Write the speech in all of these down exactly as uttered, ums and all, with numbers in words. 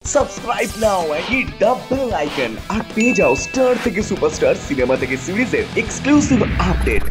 Subscribe now and hit the bell icon আর পেয়ে যাও স্টার থেকে সুপারস্টার সিনেমা থেকে সিরিজের এক্সক্লুসিভ আপডেট।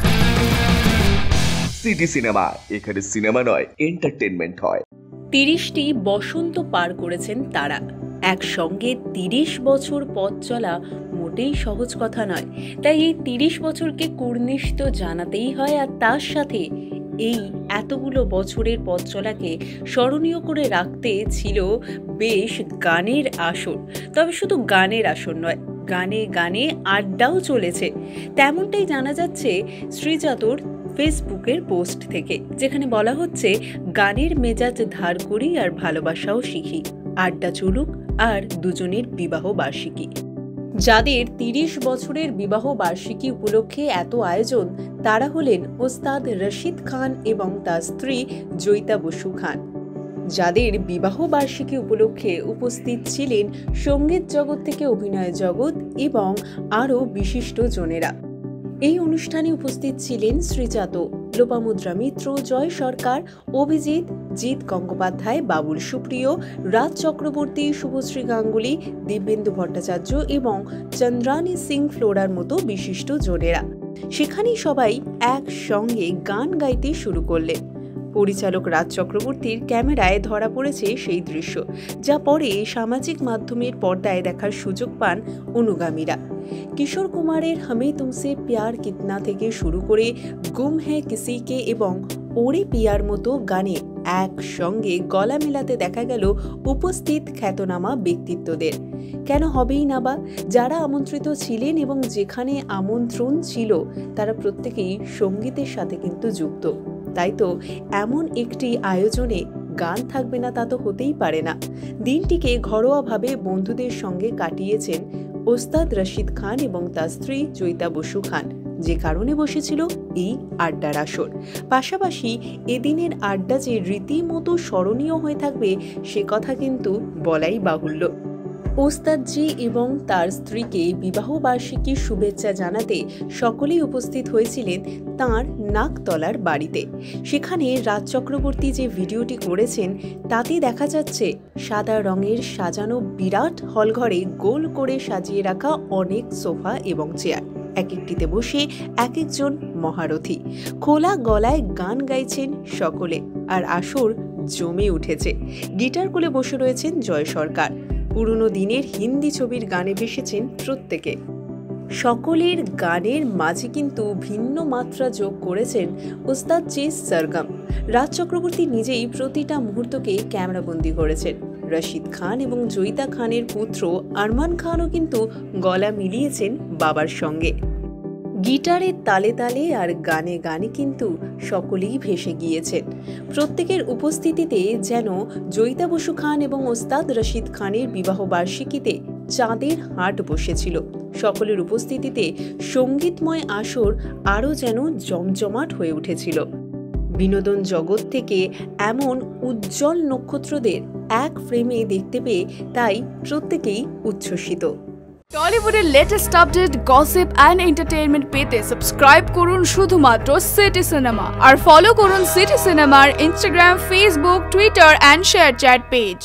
সিটি সিনেমা, এখানে সিনেমা নয় এন্টারটেইনমেন্ট হয়। তিরিশটি বসন্ত পার করেছেন তারা। একসঙ্গে তিরিশ বছর পথ চলা মোটেই সহজ কথা নয়, তাই এই তিরিশ বছরকে কুর্নিশ তো জানাতেই হয়। আর তার সাথে এই এতগুলো বছরের পথ চলাকে স্মরণীয় করে রাখতে ছিল বেশ গানের আসর। তবে শুধু গানের আসর নয়, গানে গানে আড্ডাও চলেছে। তেমনটাই জানা যাচ্ছে শ্রীজাতর ফেসবুকের পোস্ট থেকে, যেখানে বলা হচ্ছে গানের মেজাজ ধার করি আর ভালোবাসাও শিখি, আড্ডা চলুক আর দুজনের বিবাহ বার্ষিকী। যাদের তিরিশ বছরের বিবাহ বার্ষিকী উপলক্ষে এত আয়োজন, তারা হলেন ওস্তাদ রশিদ খান এবং তার স্ত্রী জয়িতা বসু খান। যাদের বিবাহ বার্ষিকী উপলক্ষে উপস্থিত ছিলেন সঙ্গীত জগৎ থেকে অভিনয় জগৎ এবং আরও বিশিষ্ট জনেরা। এই অনুষ্ঠানে উপস্থিত ছিলেন শ্রীজাত, লোপামুদ্রা মিত্র, জয় সরকার, অভিজিৎ, জিৎ গঙ্গোপাধ্যায়, বাবুল সুপ্রিয়, রাজ চক্রবর্তী, শুভশ্রী গাঙ্গুলি, দিব্যেন্দু ভট্টাচার্য এবং চন্দ্রানী সিং ফ্লোরার মতো বিশিষ্ট জনেরা। সেখানেই সবাই একসঙ্গে গান গাইতে শুরু করলেন। পরিচালক রাজ চক্রবর্তীর ক্যামেরায় ধরা পড়েছে সেই দৃশ্য, যা পরে সামাজিক মাধ্যমের পর্দায় দেখার সুযোগ পান অনুগামীরা। কিশোর কুমারের হামে তুমসে প্যার কিতনা থেকে শুরু করে গুম হ্যায় কিসি কে এবং ওরে পিয়ার মতো গানে একসঙ্গে গলা মেলাতে দেখা গেল উপস্থিত খ্যাতনামা ব্যক্তিত্বদের। কেন হবেই না বা? যারা আমন্ত্রিত ছিলেন এবং যেখানে আমন্ত্রণ ছিল, তারা প্রত্যেকেই সঙ্গীতের সাথে কিন্তু যুক্ত। তাই তো এমন একটি আয়োজনে গান থাকবে না তা তো হতেই পারে না। দিনটিকে ঘরোয়াভাবে বন্ধুদের সঙ্গে কাটিয়েছেন ওস্তাদ রশিদ খান এবং তার স্ত্রী জয়িতা বসু খান, যে কারণে বসেছিল এই আড্ডার আসর। পাশাপাশি এদিনের আড্ডা যে রীতিমতো স্মরণীয় হয়ে থাকবে, সে কথা কিন্তু বলাই বাহুল্য। ওস্তাদজি এবং তার স্ত্রীকে বিবাহ বার্ষিকীর শুভেচ্ছা জানাতে সকলেই উপস্থিত হয়েছিলেন তাঁর নাকতলার বাড়িতে। সেখানে রাজ চক্রবর্তী যে ভিডিওটি করেছেন, তাতে দেখা যাচ্ছে সাদা রঙের সাজানো বিরাট হলঘরে গোল করে সাজিয়ে রাখা অনেক সোফা এবং চেয়ার, এক একটিতে বসে এক একজন মহারথী। খোলা গলায় গান গাইছেন সকলে, আর আসর জমে উঠেছে। গিটার কোলে বসে রয়েছেন জয় সরকার। পুরনো দিনের হিন্দি ছবির গানে ভেসেছেন প্রত্যেকে। সকলের গানের মাঝে কিন্তু ভিন্ন মাত্রা যোগ করেছেন ওস্তাদ জি সরগম। রাজ চক্রবর্তী নিজেই প্রতিটা মুহূর্তকে ক্যামেরাবন্দি করেছেন। রশিদ খান এবং জয়িতা খানের পুত্র আরমান খানও কিন্তু গলা মিলিয়েছেন বাবার সঙ্গে। গিটারের তালে তালে আর গানে গানে কিন্তু সকলেই ভেসে গিয়েছেন। প্রত্যেকের উপস্থিতিতে যেন জয়িতা বসু খান এবং ওস্তাদ রশিদ খানের বিবাহ বার্ষিকীতে চাঁদের হাট বসেছিল। সকলের উপস্থিতিতে সঙ্গীতময় আসর আরও যেন জমজমাট হয়ে উঠেছিল। বিনোদন জগৎ থেকে এমন উজ্জ্বল নক্ষত্রদের এক ফ্রেমে দেখতে পেয়ে তাই প্রত্যেকেই উচ্ছ্বসিত। টলিউডের latest update, gossip and entertainment পেতে সাবস্ক্রাইব করুন শুধুমাত্র সিটি সিনেমা, আর ফলো করুন সিটি সিনেমার Instagram, Facebook, Twitter and ShareChat page.